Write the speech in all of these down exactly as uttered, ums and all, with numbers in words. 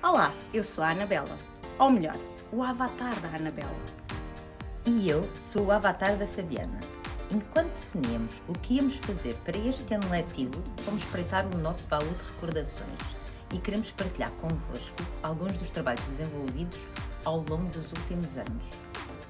Olá, eu sou a Anabela, ou melhor, o avatar da Anabela. E eu sou o avatar da Fabiana. Enquanto definíamos o que íamos fazer para este ano letivo, fomos espreitar o nosso baú de recordações e queremos partilhar convosco alguns dos trabalhos desenvolvidos ao longo dos últimos anos.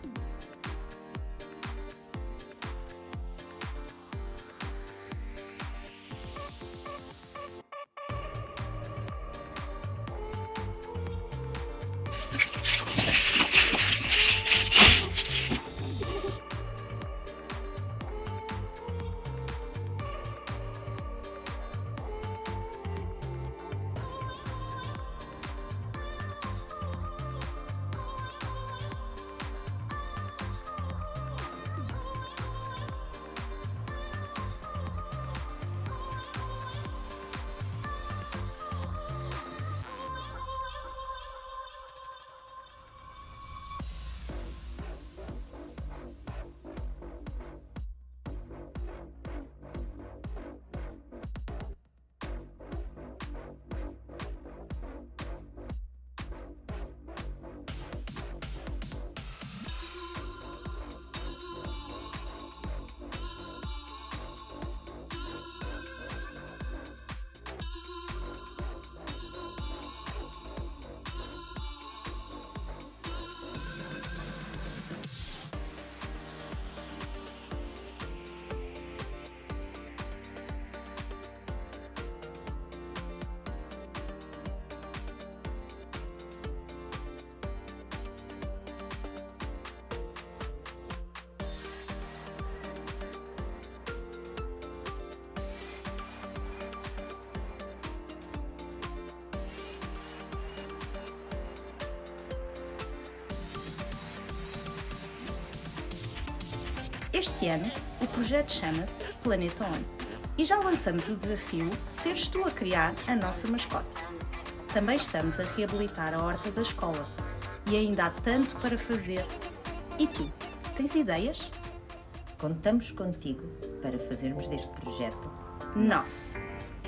Este ano, o projeto chama-se Planeta On e já lançamos o desafio de seres tu a criar a nossa mascote. Também estamos a reabilitar a horta da escola e ainda há tanto para fazer. E tu, tens ideias? Contamos contigo para fazermos deste projeto Nosso!